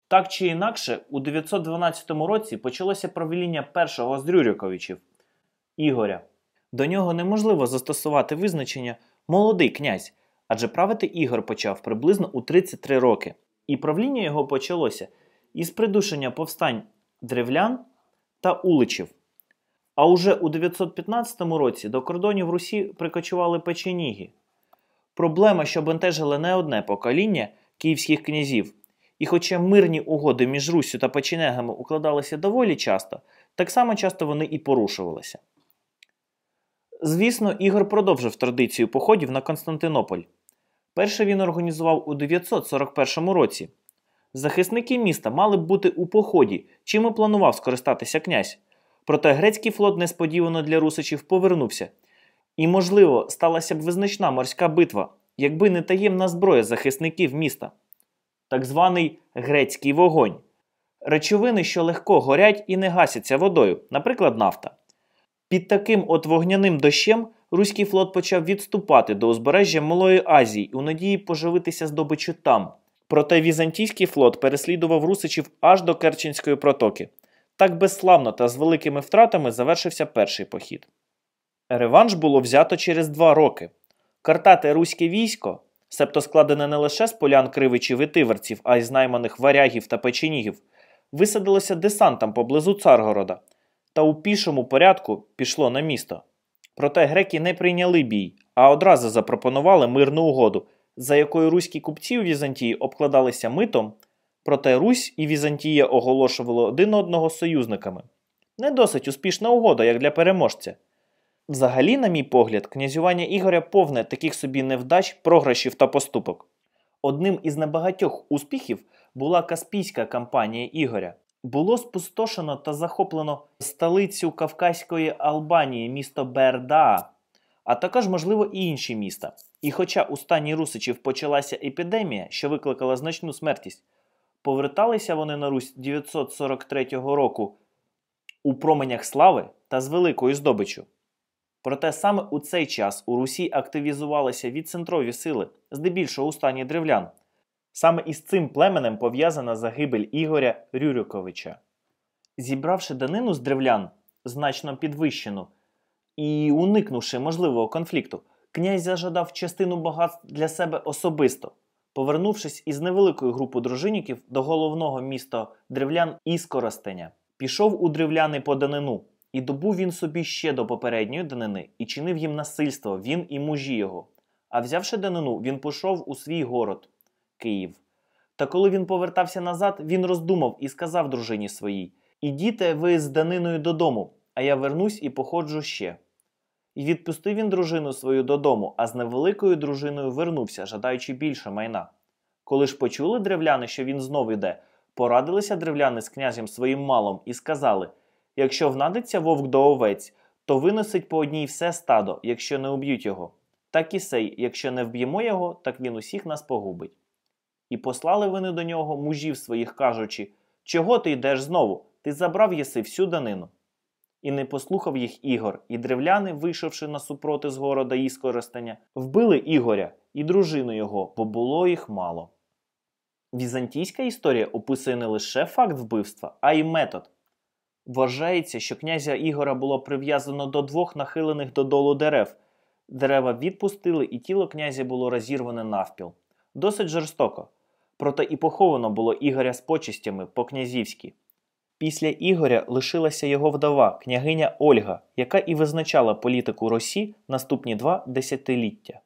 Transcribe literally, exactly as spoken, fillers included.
Так чи інакше, у дев'ятсот дванадцятому році почалося правління першого з Рюриковичів – Ігоря. До нього неможливо застосувати визначення «молодий князь», адже правити Ігор почав приблизно у тридцять три роки. І правління його почалося із придушення повстань древлян та уличів. А уже у дев'ятсот п'ятнадцятому році до кордонів Русі прикочували печеніги. Проблема, що бентежила не одне покоління київських князів. І хоча мирні угоди між Руссю та печенегами укладалися доволі часто, так само часто вони і порушувалися. Звісно, Ігор продовжив традицію походів на Константинополь. Перший він організував у дев'ятсот сорок першому році. Захисники міста мали б бути у поході, чим і планував скористатися князь. Проте грецький флот несподівано для русичів повернувся. І, можливо, сталася б визначна морська битва, якби не таємна зброя захисників міста. Так званий грецький вогонь. Речовини, що легко горять і не гасяться водою, наприклад, нафта. Під таким от вогняним дощем руський флот почав відступати до узбережжя Малої Азії у надії поживитися здобиччю там. Проте візантійський флот переслідував русичів аж до Керченської протоки. Так безславно та з великими втратами завершився перший похід. Реванш було взято через два роки. Картате руське військо, себто складене не лише з полян кривичів і тиверців, а й з найманих варягів та печенігів, висадилося десантом поблизу Царгорода та у пішому порядку пішло на місто. Проте греки не прийняли бій, а одразу запропонували мирну угоду, за якою руські купці у Візантії обкладалися митом, проте Русь і Візантія оголошували один одного союзниками. Не досить успішна угода, як для переможця. Взагалі, на мій погляд, князювання Ігоря повне таких собі невдач, програшів та поступок. Одним із небагатьох успіхів була Каспійська кампанія Ігоря. Було спустошено та захоплено столицю Кавказької Албанії, місто Бердаа, а також, можливо, і інші міста. І хоча у стані русичів почалася епідемія, що викликала значну смертність, поверталися вони на Русь дев'ятсот сорок третього року у променях слави та з великою здобиччю. Проте саме у цей час у Русі активізувалися відцентрові сили, здебільшого у стані древлян. Саме із цим племенем пов'язана загибель Ігоря Рюриковича. Зібравши данину з древлян, значно підвищену, і уникнувши можливого конфлікту, князь зажадав частину багатств для себе особисто, повернувшись із невеликою групою дружинників до головного міста древлян Іскоростеня. Пішов у древляни по данину, і добув він собі ще до попередньої данини, і чинив їм насильство, він і мужі його. А взявши данину, він пішов у свій город – Київ. Та коли він повертався назад, він роздумав і сказав дружині своїй: «Ідіте ви з даниною додому, а я вернусь і походжу ще». І відпустив він дружину свою додому, а з невеликою дружиною вернувся, жадаючи більше майна. Коли ж почули древляни, що він знов іде, порадилися древляни з князем своїм малом і сказали: «Якщо внадиться вовк до овець, то виносить по одній все стадо, якщо не уб'ють його. Так і сей, якщо не вб'ємо його, так він усіх нас погубить». І послали вони до нього мужів своїх, кажучи: «Чого ти йдеш знову? Ти забрав єси всю данину». І не послухав їх Ігор, і древляни, вийшовши насупроти з города Іскоростеня, вбили Ігоря і дружину його, бо було їх мало. Візантійська історія описує не лише факт вбивства, а й метод. Вважається, що князя Ігора було прив'язано до двох нахилених додолу дерев. Дерева відпустили, і тіло князя було розірване навпіл. Досить жорстоко. Проте і поховано було Ігоря з почестями по-князівськи. Після Ігоря лишилася його вдова, княгиня Ольга, яка і визначала політику Русі наступні два десятиліття.